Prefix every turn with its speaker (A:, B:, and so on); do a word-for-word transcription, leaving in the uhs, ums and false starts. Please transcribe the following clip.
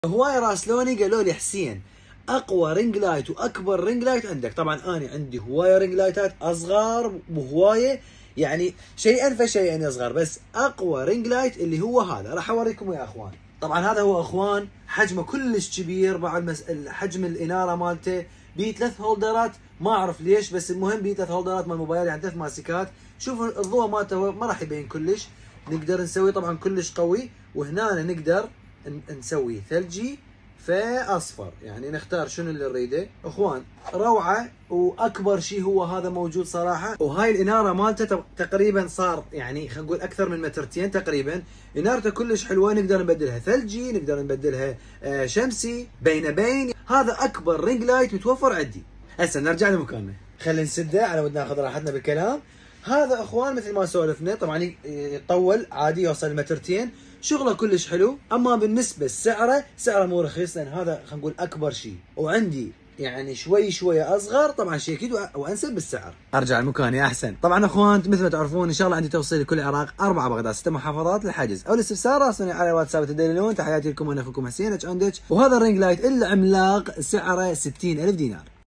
A: هواي راسلوني قالوا لي حسين اقوى رينج لايت واكبر رينج لايت عندك. طبعا انا عندي هوايه رينج لايتات اصغر وهوايه، يعني شيئا فشيئا يصغر، بس اقوى رينج لايت اللي هو هذا راح اوريكم يا اخوان. طبعا هذا هو اخوان، حجمه كلش كبير، مع المس... حجم الاناره مالته بيه ثلاث هولدرات، ما اعرف ليش بس المهم بيه ثلاث هولدرات مال موبايل، يعني ثلاث ماسكات. شوفوا الضوء مالته ما راح يبين كلش، نقدر نسوي طبعا كلش قوي. وهنا نقدر نسوي ثلجي في اصفر، يعني نختار شنو اللي نريده. اخوان روعه، واكبر شيء هو هذا موجود صراحه. وهاي الاناره مالته تقريبا صار يعني خلينا نقول اكثر من مترتين تقريبا. انارته كلش حلوه، نقدر نبدلها ثلجي، نقدر نبدلها شمسي، بين بين. هذا اكبر رينج لايت متوفر عندي. هسه نرجع لمكاننا، خلينا نسده على ود ناخذ راحتنا بالكلام. هذا اخوان مثل ما سولفنا طبعا يطول عادي، يوصل مترتين، شغله كلش حلو. اما بالنسبه لسعره، سعره مو رخيص، لان هذا خلينا نقول اكبر شيء، وعندي يعني شوي شويه اصغر، طبعا شيء اكيد وانسب بالسعر. ارجع لمكاني احسن. طبعا اخوان مثل ما تعرفون ان شاء الله عندي توصيل لكل العراق، اربعه بغداد، ست محافظات للحجز او الاستفسار راسلوني على واتساب تدللون. تحياتي لكم، انا اخوكم حسين اتش اندتش. وهذا الرينج لايت العملاق سعره ستين ألف دينار.